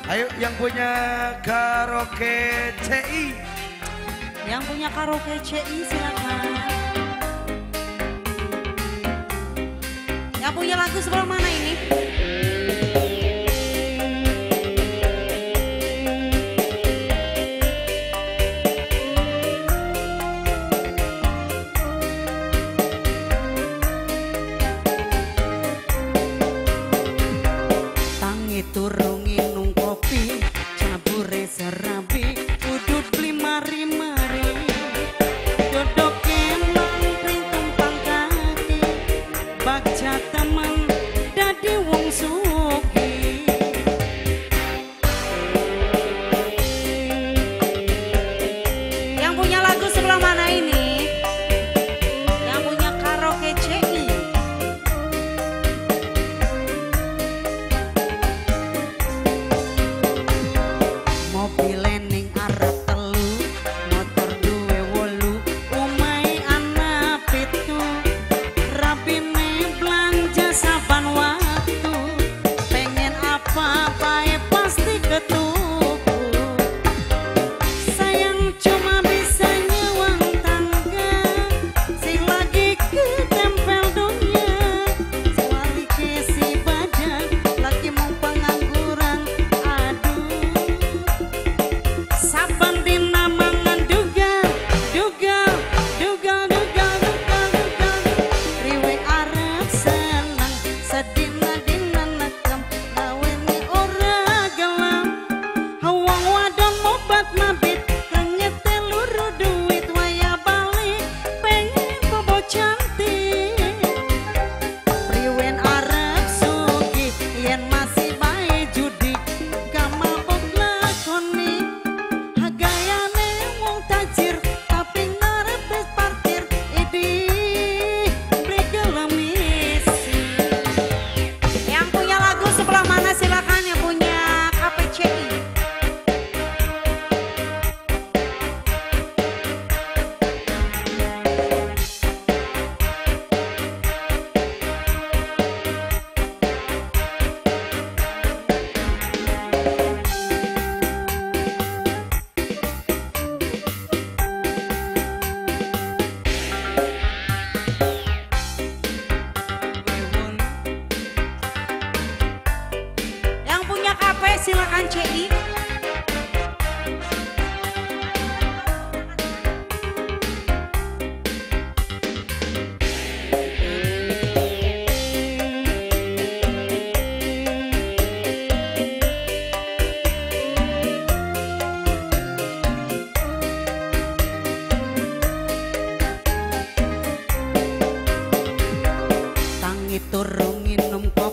Ayo yang punya karaoke CI. Yang punya karaoke CI silakan. Yang punya lagu sebelah mana ini? Tangi turung nginung kopi, cabure serabi, udut beli mari-mari. Dodok emang tumpang kaki, bakca temen dadi wong sugi. Yang punya lagu sebelah mana ini? Yang punya karaoke CI. Mobil ning arep telu, motor duwe wolu, omahe ana pitu. Rapine belanja saban waktu, pengen apa bae pasti ketuku. Sayang cuma bisa nyewang tangga, sing lagi ketempel dunia. Sing lagi si badan, lagi mau pengangguran, aduh. Saban dina mangan dugal, dugal, dugal, dugal, dugal, dugal. Riwe arep seneng, sedina dina nekem, gaweni ora gelem. Wong wadon mobat mabit, kengete luru duit waya balik, pengen bobo cantik. Riwen arep sugih, yen masih bae judi, gak mabok lakoni. Gayane wong tajir tapi ngarepes parkir, idih beli gelemisi. Yang punya lagu sebelah mana silakan, yang punya KPCI. Yang punya KP silakan CI. Tangi turung minum